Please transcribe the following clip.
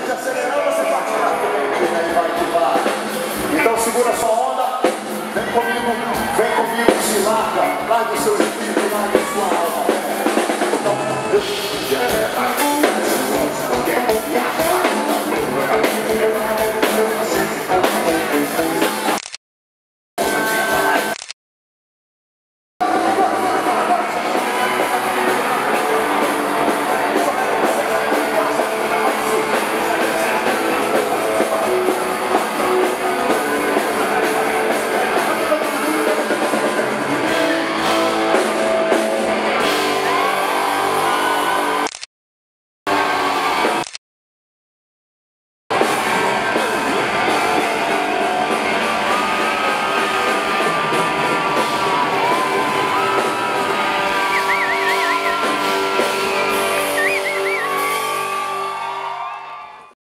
de acelerar, você bate na frente, né? E vai que vai. Então segura sua onda, vem comigo, se larga, larga o seu espírito.